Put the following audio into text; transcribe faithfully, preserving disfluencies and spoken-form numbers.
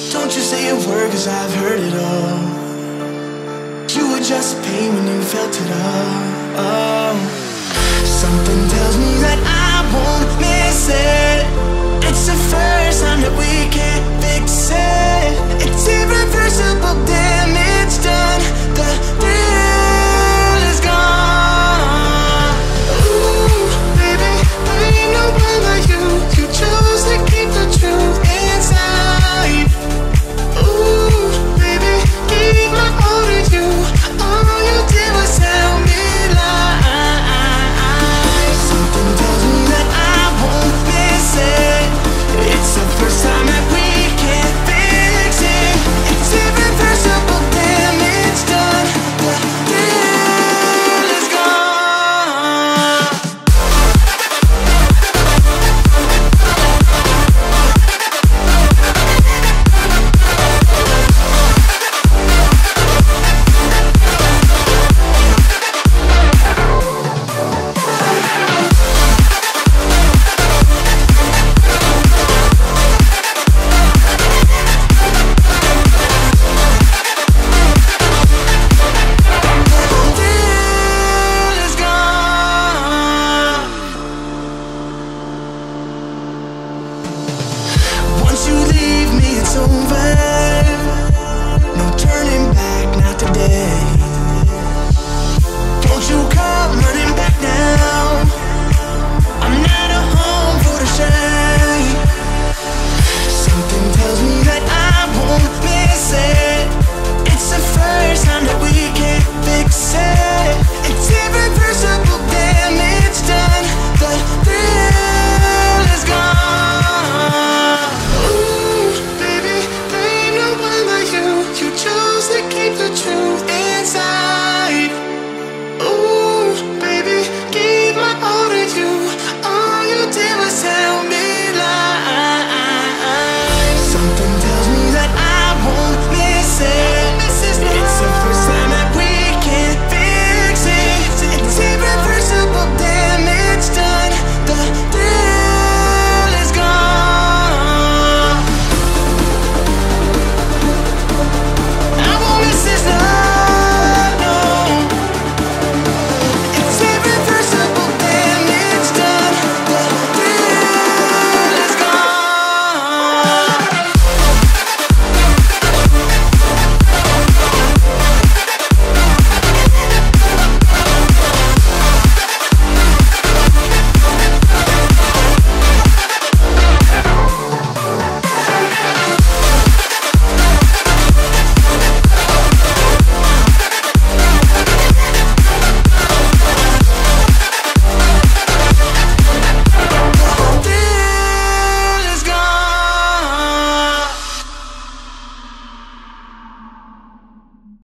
Don't you say a word, cause I've heard it all. You were just pain when you felt it all. Oh. Something tells me that I won't miss it. It's the first time that we can't fix it.